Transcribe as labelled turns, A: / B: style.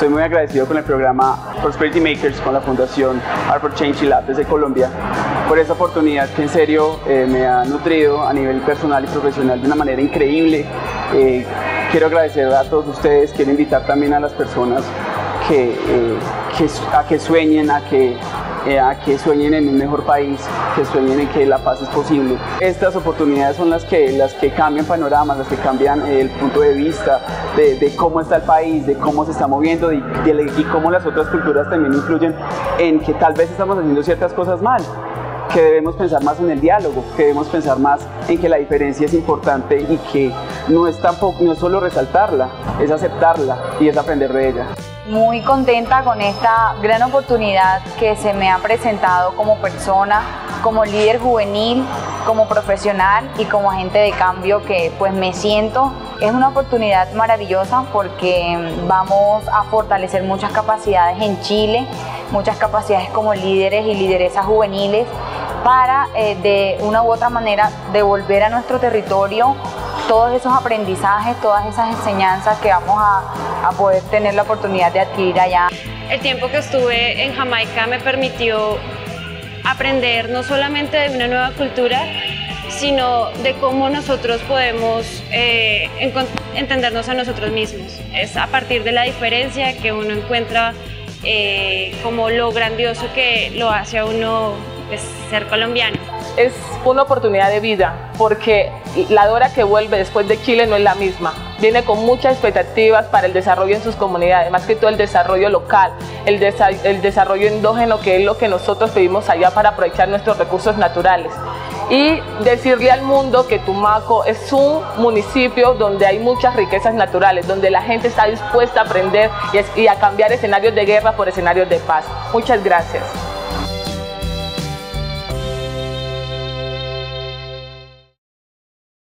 A: Estoy muy agradecido con el programa Prosperity Makers, con la Fundación Art for Change y Lab desde Colombia, por esa oportunidad que en serio me ha nutrido a nivel personal y profesional de una manera increíble. Quiero agradecer a todos ustedes, quiero invitar también a las personas a que sueñen, a que sueñen en un mejor país, que sueñen en que la paz es posible. Estas oportunidades son las que cambian panoramas, las que cambian el punto de vista de cómo está el país, de cómo se está moviendo y cómo las otras culturas también influyen en que tal vez estamos haciendo ciertas cosas mal, que debemos pensar más en el diálogo, que debemos pensar más en que la diferencia es importante y que no es solo resaltarla, es aceptarla y es aprender de ella.
B: Muy contenta con esta gran oportunidad que se me ha presentado como persona, como líder juvenil, como profesional y como agente de cambio que pues me siento. Es una oportunidad maravillosa porque vamos a fortalecer muchas capacidades en Chile, muchas capacidades como líderes y lideresas juveniles para de una u otra manera devolver a nuestro territorio todos esos aprendizajes, todas esas enseñanzas que vamos a poder tener la oportunidad de adquirir allá.
C: El tiempo que estuve en Jamaica me permitió aprender no solamente de una nueva cultura, sino de cómo nosotros podemos entendernos a nosotros mismos. Es a partir de la diferencia que uno encuentra como lo grandioso que lo hace a uno ser colombiano.
D: Es una oportunidad de vida porque la Dora que vuelve después de Chile no es la misma. Viene con muchas expectativas para el desarrollo en sus comunidades, más que todo el desarrollo local, el desarrollo endógeno, que es lo que nosotros pedimos allá para aprovechar nuestros recursos naturales. Y decirle al mundo que Tumaco es un municipio donde hay muchas riquezas naturales, donde la gente está dispuesta a aprender y a cambiar escenarios de guerra por escenarios de paz. Muchas gracias.